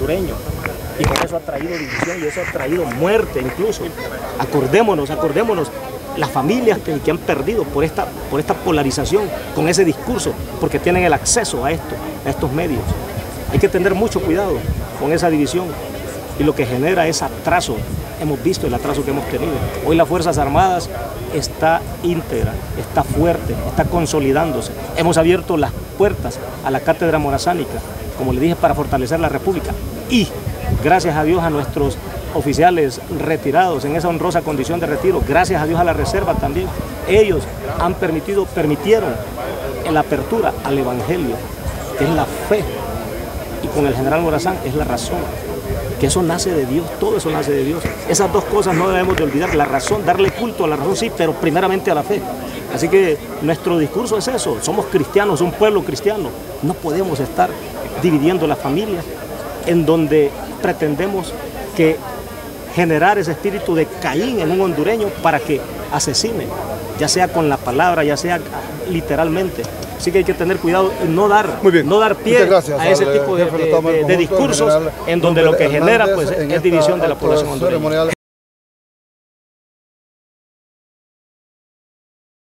hondureño. Y por eso ha traído división y eso ha traído muerte incluso. Acordémonos las familias que han perdido por esta polarización con ese discurso, porque tienen el acceso a estos medios. Hay que tener mucho cuidado con esa división y lo que genera es atraso. Hemos visto el atraso que hemos tenido. Hoy las Fuerzas Armadas está íntegra, está fuerte, está consolidándose. Hemos abierto las puertas a la cátedra morazánica, como le dije, para fortalecer la República. Y gracias a Dios a nuestros oficiales retirados en esa honrosa condición de retiro, gracias a Dios a la Reserva también, ellos permitieron la apertura al Evangelio, que es la fe, y con el general Morazán es la razón, que eso nace de Dios, todo eso nace de Dios. Esas dos cosas no debemos de olvidar, la razón, darle culto a la razón sí, pero primeramente a la fe. Así que nuestro discurso es eso, somos cristianos, un pueblo cristiano, no podemos estar dividiendo las familias en donde pretendemos que generar ese espíritu de Caín en un hondureño para que asesine, ya sea con la palabra, ya sea literalmente. Así que hay que tener cuidado y no dar pie a ese tipo de discursos en donde lo que genera pues, es división de la población hondureña.